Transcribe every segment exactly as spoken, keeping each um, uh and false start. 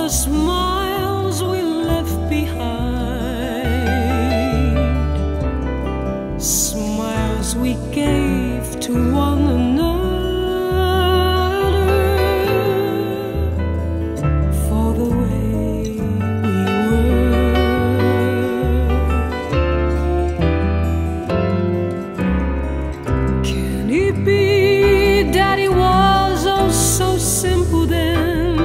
the smiles we left behind, smiles we gave to one another for the way we were. Can it be that it was oh so simple then?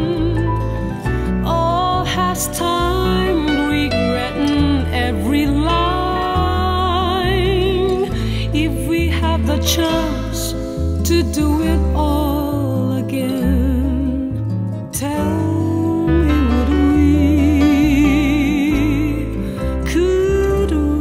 Or has time regretting every line? If we have the chance to do it all again, tell me, would we, could we?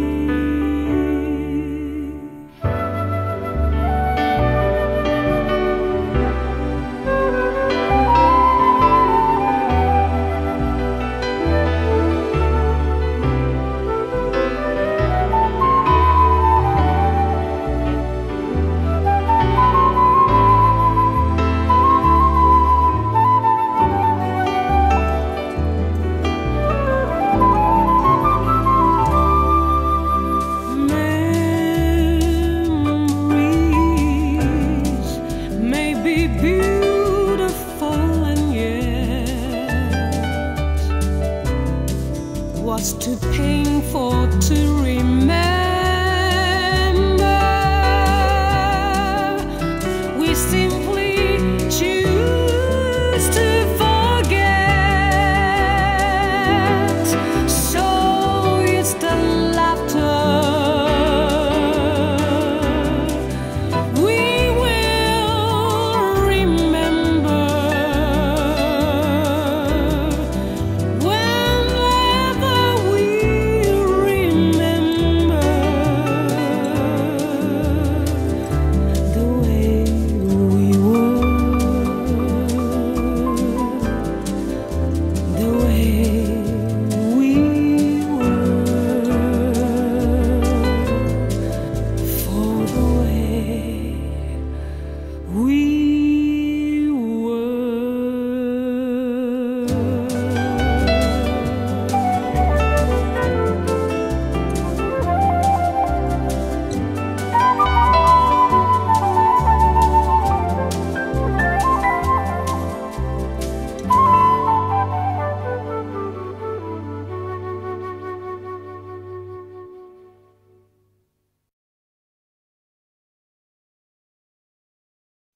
Beautiful and yet what's too painful